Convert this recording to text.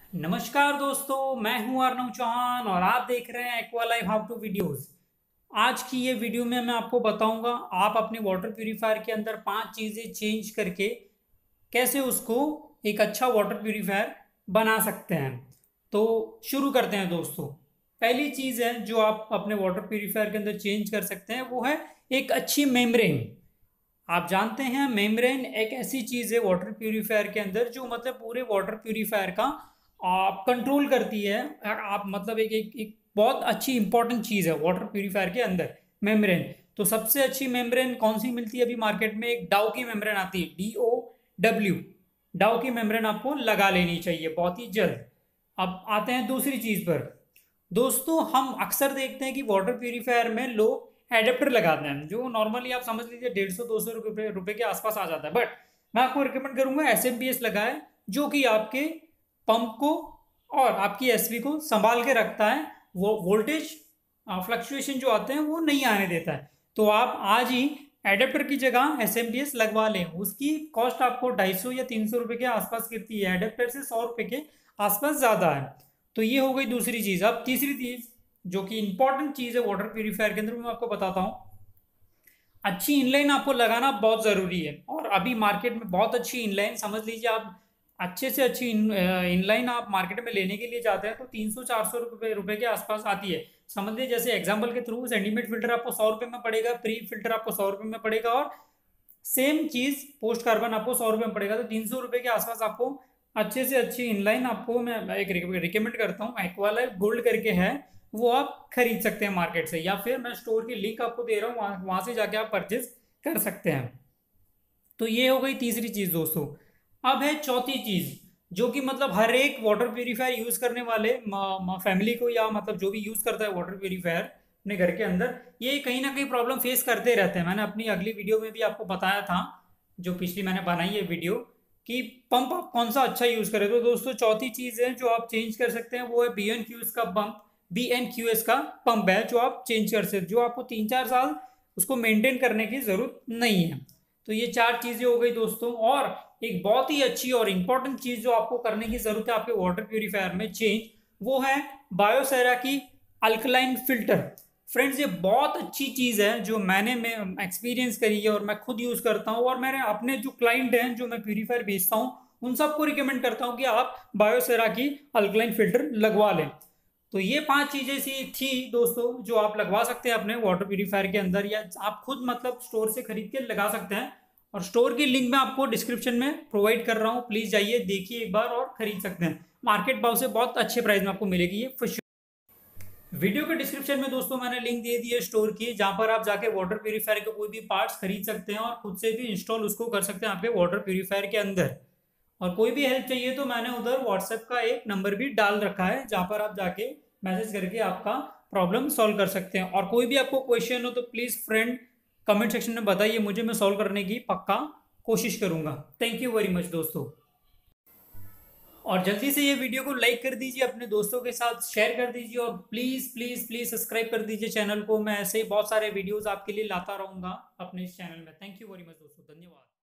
नमस्कार दोस्तों, मैं हूं अर्नव चौहान और आप देख रहे हैं Aqua Life how to videos. आज की ये वीडियो में मैं आपको बताऊंगा आप अपने वाटर प्यूरिफायर के अंदर 5 चीज़ें चेंज करके कैसे उसको एक अच्छा वाटर प्यूरिफायर बना सकते हैं। तो शुरू करते हैं दोस्तों। पहली चीज़ है जो आप अपने वाटर प्यूरिफायर के अंदर चेंज कर सकते हैं, वो है एक अच्छी मेम्ब्रेन। आप जानते हैं मेम्ब्रेन एक ऐसी चीज है वाटर प्यूरिफायर के अंदर जो मतलब पूरे वाटर प्यूरिफायर का आप कंट्रोल करती है। आप मतलब एक बहुत अच्छी इंपॉर्टेंट चीज है वाटर प्यूरिफायर के अंदर मेम्ब्रेन। तो सबसे अच्छी मेम्ब्रेन कौन सी मिलती है अभी मार्केट में? एक डाउ की मेम्ब्रेन आती है, DOW। डाउ की मेम्ब्रेन आपको लगा लेनी चाहिए बहुत ही जल्द। अब आते हैं दूसरी चीज पर। दोस्तों, हम अक्सर देखते हैं कि वाटर प्यूरिफायर में लोग एडेप्टर लगाते हैं जो नॉर्मली आप समझ लीजिए 150-200 रुपये के आसपास आ जाता है। बट मैं आपको रिकमेंड करूंगा SMPS लगाए, जो कि आपके पंप को और आपकी SV को संभाल के रखता है। वो वोल्टेज फ्लक्चुएशन जो आते हैं वो नहीं आने देता है। तो आप आज ही एडेप्टर की जगह SMPS लगवा लें। उसकी कॉस्ट आपको 250 या 300 रुपये के आसपास गिरती है, एडेप्टर से 100 रुपये के आसपास ज़्यादा है। तो ये हो गई दूसरी चीज़। अब तीसरी चीज़ जो कि इंपॉर्टेंट चीज़ है वाटर प्यूरिफायर के अंदर, मैं आपको बताता हूँ। अच्छी इनलाइन आपको लगाना बहुत ज़रूरी है और अभी मार्केट में बहुत अच्छी इनलाइन, समझ लीजिए आप अच्छे से अच्छी इनलाइन आप मार्केट में लेने के लिए जाते हैं तो 300-400 रुपये के आसपास आती है। समझ लीजिए जैसे एग्जांपल के थ्रू सेंटीमेट फिल्टर आपको 100 रुपये में पड़ेगा, प्री फिल्टर आपको 100 रुपये में पड़ेगा और सेम चीज़ पोस्ट कार्बन आपको 100 रुपये में पड़ेगा। तो 300 रुपये के आसपास आपको अच्छे से अच्छी इनलाइन आपको मैं एक रिकमेंड करता हूँ, एक्वालाइफ गोल्ड करके है, वो आप खरीद सकते हैं मार्केट से, या फिर मैं स्टोर की लिंक आपको दे रहा हूँ, वहां से जाके आप परचेज कर सकते हैं। तो ये हो गई तीसरी चीज दोस्तों। अब है चौथी चीज जो कि मतलब हर एक वाटर प्यूरिफायर यूज करने वाले फैमिली को या मतलब जो भी यूज करता है वाटर प्यूरिफायर अपने घर के अंदर, ये कहीं ना कहीं प्रॉब्लम फेस करते रहते हैं। मैंने अपनी अगली वीडियो में भी आपको बताया था, जो पिछली मैंने बनाई है वीडियो, कि पंप आप कौन सा अच्छा यूज करें। तो दोस्तों चौथी चीज है जो आप चेंज कर सकते हैं, वो है BNQS का पंप है जो आप चेंज कर सकते, जो आपको 3-4 साल उसको मेंटेन करने की जरूरत नहीं है। तो ये 4 चीजें हो गई दोस्तों। और एक बहुत ही अच्छी और इंपॉर्टेंट चीज जो आपको करने की जरूरत है आपके वाटर प्यूरिफायर में चेंज, वो है बायोसेरा की अल्कलाइन फिल्टर। फ्रेंड्स, ये बहुत अच्छी चीज है जो मैंने एक्सपीरियंस करी है और मैं खुद यूज करता हूँ, और मैंने अपने जो क्लाइंट हैं जो मैं प्यूरिफायर बेचता हूँ उन सबको रिकमेंड करता हूँ कि आप बायोसेरा की अल्कलाइन फिल्टर लगवा लें। तो ये 5 चीजें सी थी दोस्तों जो आप लगवा सकते हैं अपने वाटर प्यूरिफायर के अंदर, या आप खुद मतलब स्टोर से खरीद के लगा सकते हैं। और स्टोर की लिंक मैं आपको डिस्क्रिप्शन में प्रोवाइड कर रहा हूँ, प्लीज जाइए देखिए एक बार और खरीद सकते हैं। मार्केट भाव से बहुत अच्छे प्राइस में आपको मिलेगी ये फॉर श्योर। वीडियो के डिस्क्रिप्शन में दोस्तों मैंने लिंक दे दी है स्टोर की, जहां पर आप जाके वाटर प्यूरिफायर के कोई भी पार्ट्स खरीद सकते हैं और खुद से भी इंस्टॉल उसको कर सकते हैं आपके वाटर प्यूरिफायर के अंदर। और कोई भी हेल्प चाहिए तो मैंने उधर व्हाट्सएप का एक नंबर भी डाल रखा है, जहां पर आप जाके मैसेज करके आपका प्रॉब्लम सॉल्व कर सकते हैं। और कोई भी आपको क्वेश्चन हो तो प्लीज़ फ्रेंड कमेंट सेक्शन में बताइए, मुझे मैं सॉल्व करने की पक्का कोशिश करूंगा। थैंक यू वेरी मच दोस्तों। और जल्दी से ये वीडियो को लाइक कर दीजिए, अपने दोस्तों के साथ शेयर कर दीजिए, और प्लीज़ प्लीज़ प्लीज़ सब्सक्राइब कर दीजिए चैनल को। मैं ऐसे ही बहुत सारे वीडियोस आपके लिए लाता रहूंगा अपने इस चैनल में। थैंक यू वेरी मच दोस्तों, धन्यवाद।